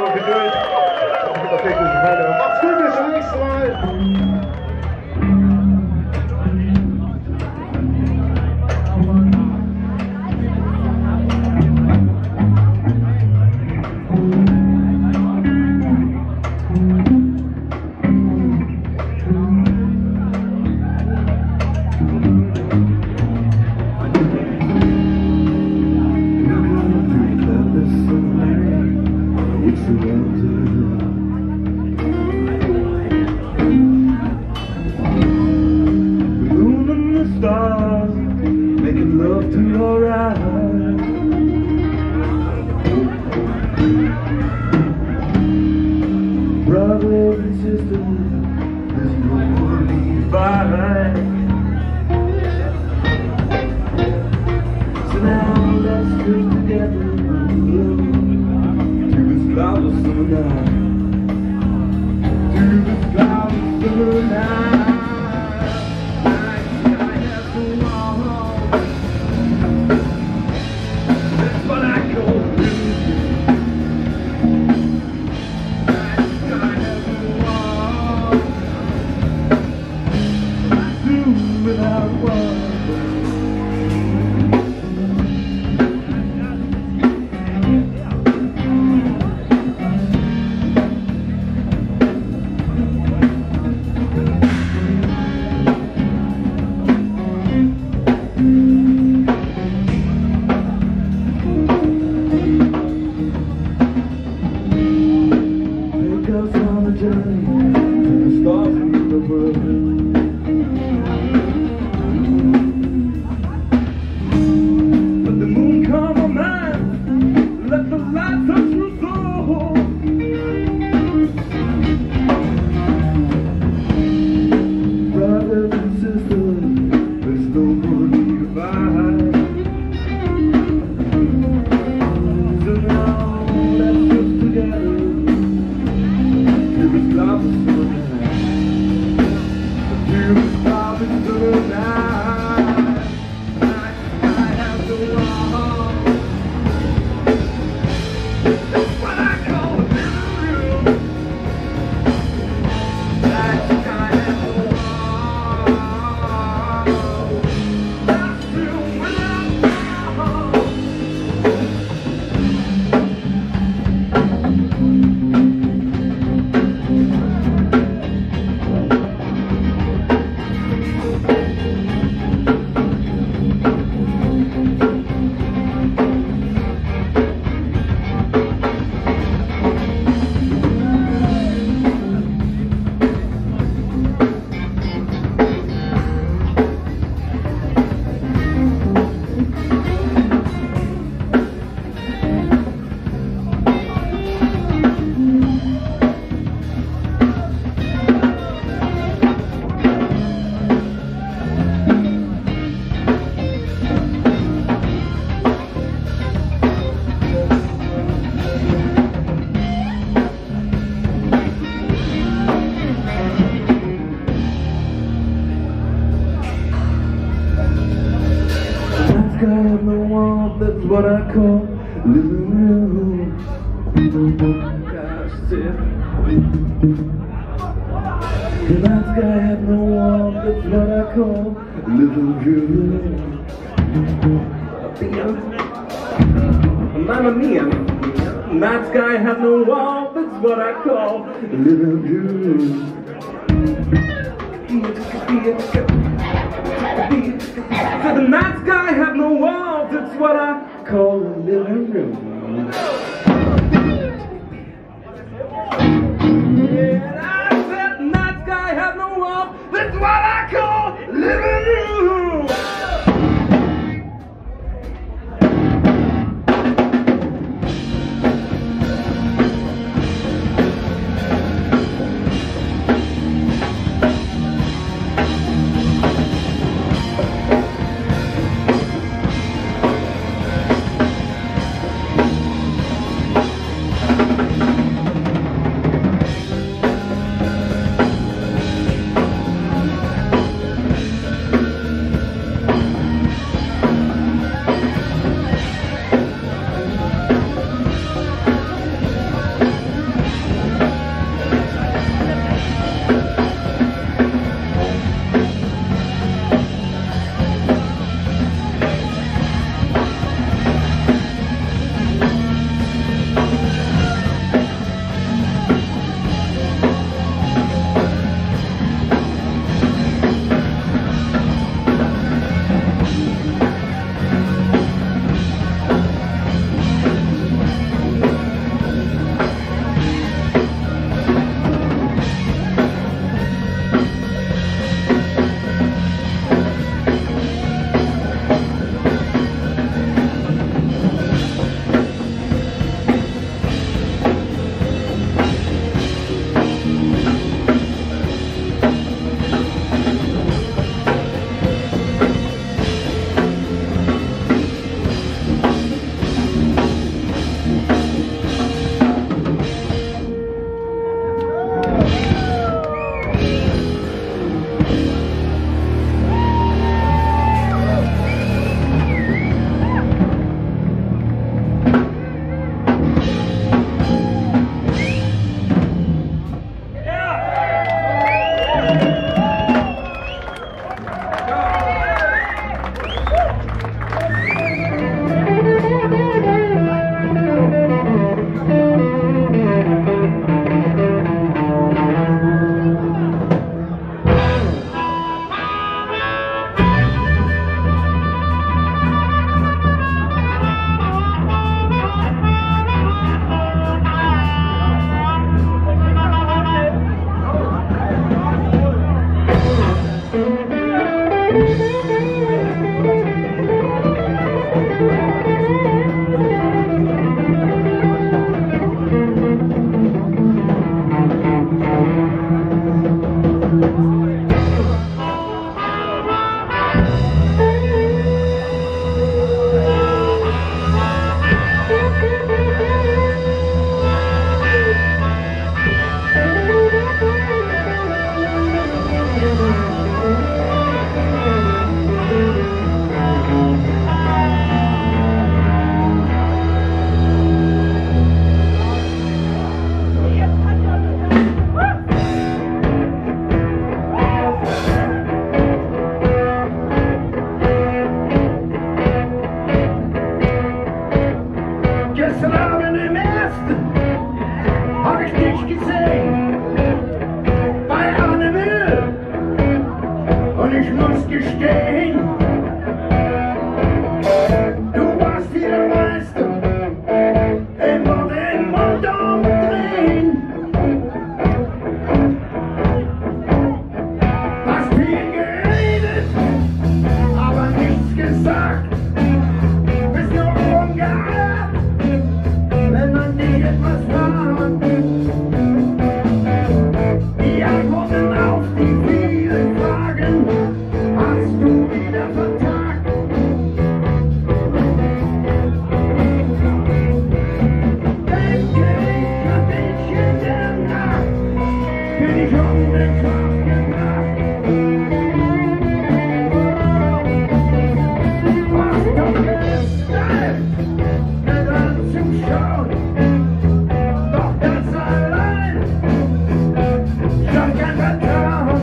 eure Geduld. Macht's gut, bis zum nächsten Mal. Making love to your eyes. Brothers and sisters, there's no one divide. So now let's go together to this cloudless summer night. To this cloudless summer night. That's what I call living room. Tonight's guy had no warmth. That's what I call living room. Mamma mia. Tonight's guy had no warmth. That's what I call living room. So the night sky have no walls, that's what I call a living room. Yeah, I said the night sky have no walls, that's what I call a living room. gehen. Du warst hier der Meister, immer den Mund umdrehen. Hast viel geredet, aber nichts gesagt. Bist nur rumgeeiert, wenn man dich etwas fragt. Die Antworten auf die vielen Fragen hast du wieder vertagt. Denke ich an dich in der Nacht, bin ich um den Schlaf gebracht. Was doch gestern, mir anzuschauen, doch das allein schon kein Vertrauen.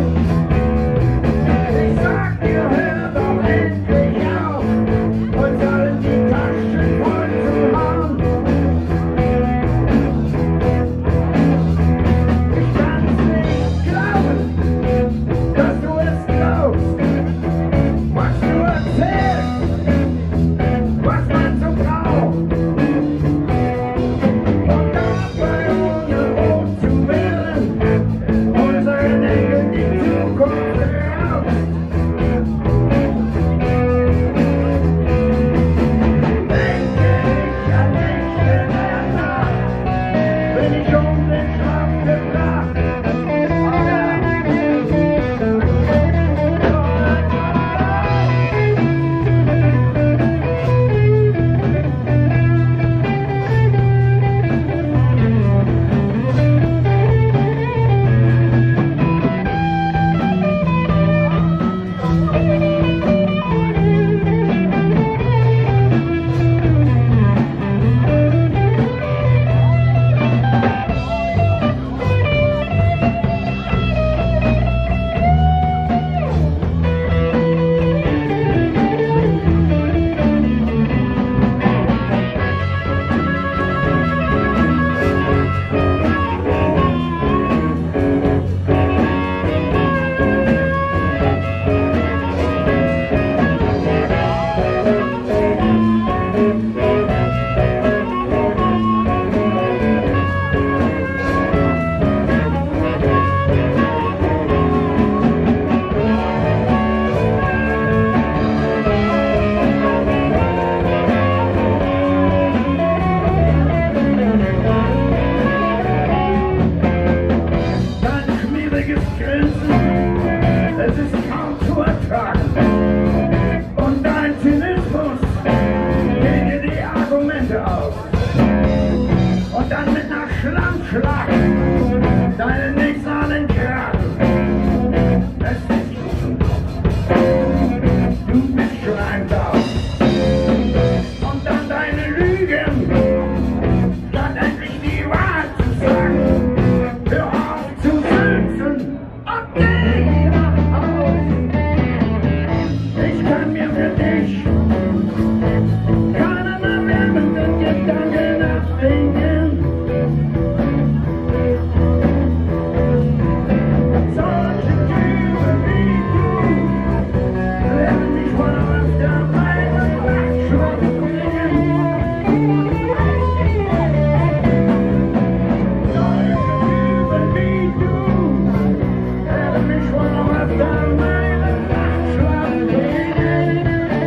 Ich sag dir, hör doch endlich auf, uns allen die Taschen voll zu hauen. Ich kann's nicht glauben, dass du es glaubst, was du erzählst, was man so braucht. Und dabei ohne rot zu werden, unseren Enkeln die Zukunft raubt. Denke ich an dich in der Nacht, bin ich um den Schlaf gebracht. Dein schmieriges Grinsen, es ist kaum zu ertragen. Und dein Zynismus geht dir die Argumente aus. Und dann mit einer Schlammschlacht deine Nicks an den Kragen. Es ist schon du bist schon ein Sau. Und dann deine Lügen, statt endlich die Wahrheit zu sagen. Hör auf zu sitzen und geh nach Haus. Ich kann mir für dich keinen erwärmenden Gedanken erfinden. Solche Typen wie du werden mich wohl öfter meinen Nachtschlaf bringen. Solche Typen wie du werden mich wohl öfter meinen Nachtschlaf bringen.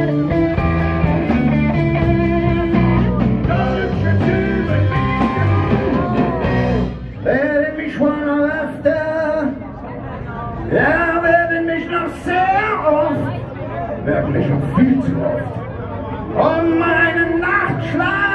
Solche Typen wie du werden mich wohl öfter, ja, werden mich noch sehr oft, wirklich noch viel zu oft, um meinen Nachtschlaf